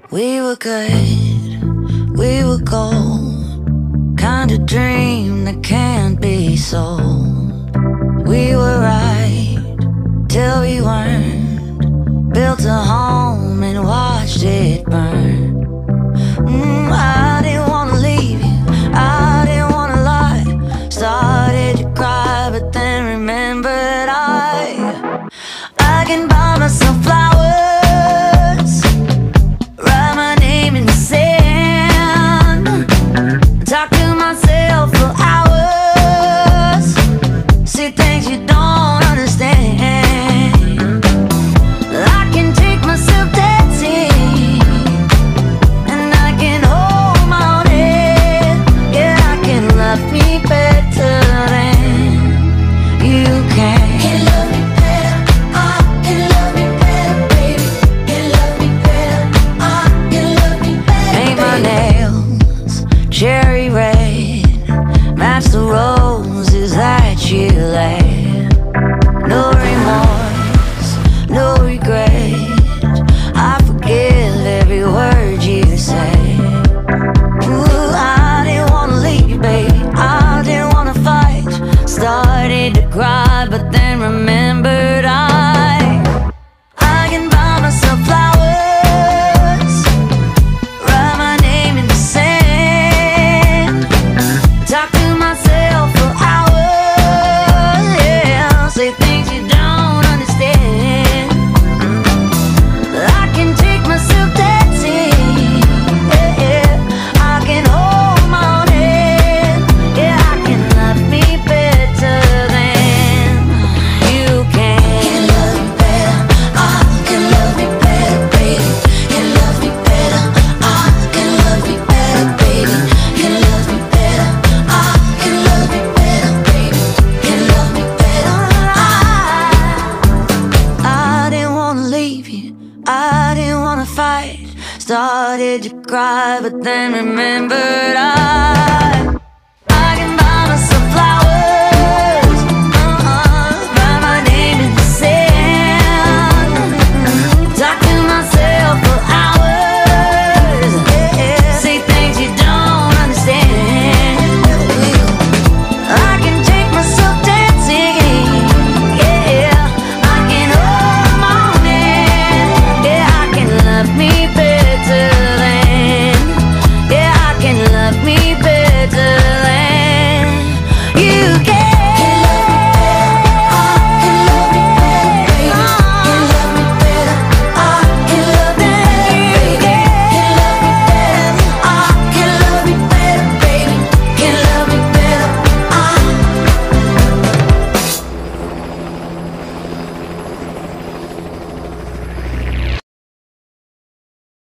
We were good, we were gold, kind of dream that can't be sold. We were right till we weren't, built a home and watched it burn. I didn't wanna leave you, I didn't wanna lie. Started to cry, but then remembered I can buy myself flowers, write my name in the sand, talk to myself for hours, see things you don't understand. I can take myself dancing, and I can hold my own head. Yeah, I can love me better than you can. Can love me better, I can love me better, baby. Can love me better, I can love me better. Paint my nails cherry red, match the roses that you laid. No remorse, no regret, I forgive every word you say. Ooh, I didn't wanna leave, baby, I didn't wanna fight. Started to cry, but then remembered I can buy myself flowers, write my name in the sand, talk to myself for hours, yeah, say things you don't understand. I can take myself dancing, yeah, I can hold my own head. Yeah, I can love me better than you can. Can love me better, I can love me better, baby. Can love me better, I can love me better, baby. Can love me better, I can love me better, baby. Can love me better, I didn't wanna leave you, I didn't wanna fight. Started to cry, but then remembered